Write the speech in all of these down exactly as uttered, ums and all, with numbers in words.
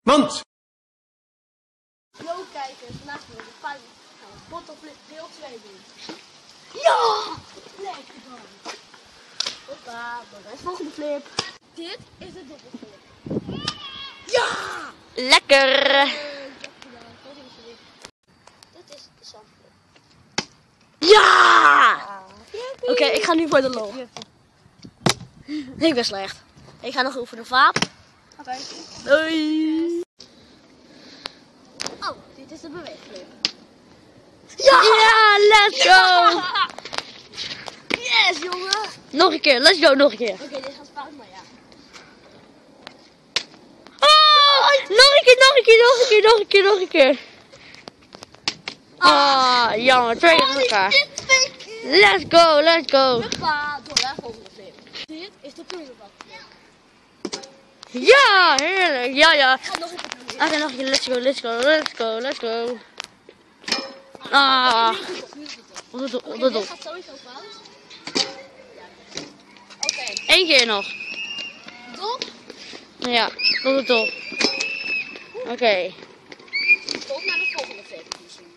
Want... Hallo kijkers, vandaag weer de vijf gaan we bottleflip deel twee doen. Ja! Lekker dan. Hoppa, dan is de volgende flip. Dit is de dubbelflip. Ja! Lekker! Uh, Dit is de zandflip. Ja! Oké, okay, ik ga nu voor de lol. Ik ben slecht. Ik ga nog oefenen, Vaap. Oké. Okay. Doei! Oh, dit is de beweegflip. Ja! Ja, let's go! Yes, jongen! Nog een keer, let's go, nog een keer. Oké, okay, dit gaat fout, maar ja. Oh! Nog een keer, nog een keer, nog een keer, nog een keer, nog een keer. Ah, oh, jammer, twee achter elkaar. Let's go, let's go. Hoppa, door de volgende flip. Dit is de prullenbakflip. Ja, heerlijk, ja, ja. Ik ga nog een keer proberen. Oké, nog een keer, let's go, let's go, let's go, let's go. Ah. Op de top, op de top. Dit gaat sowieso fout. Oké. Okay. Eén keer nog. Top. Ja, op de top. Oké. Okay. Top naar de volgende flip.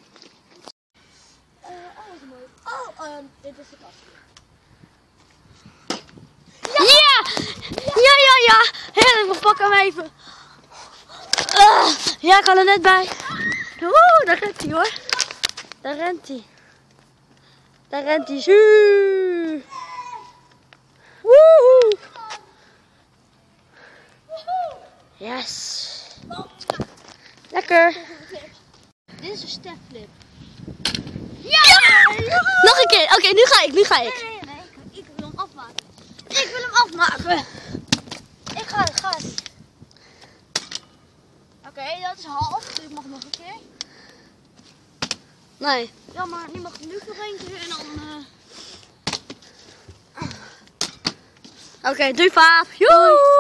Uh, oh, wat mooi. Oh, um, dit is de kastflip. Ja! Ja, ja, ja! Heerlijk, we pakken hem even. Uh, ja, ik kan er net bij. Woe, daar rent hij hoor. Daar rent hij. Daar rent hij. Zuur. Woehoe. Yes. Lekker. Dit is een stepflip. Ja! Ja! Nog een keer. Oké, okay, nu ga ik, nu ga ik. Nee, nee, nee. Ik, ik wil hem afmaken. Ik wil hem afmaken. Ik ga, ik ga. Oké, okay, dat is half. Dus ik mag nog een keer. Nee. Ja, maar nu mag ik nu nog één keer en dan... Uh... Oké, okay, doei Vaap. Doei.